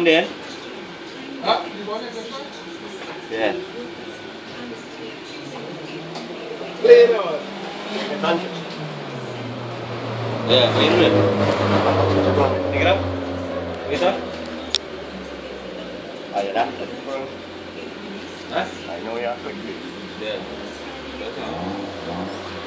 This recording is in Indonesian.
on din. Di bawahnya selesai. Yeah. Clear on. Yeah, clear ulit. Tingin up. Ito. Ayan na. Ha? I know ya quickly. Yeah.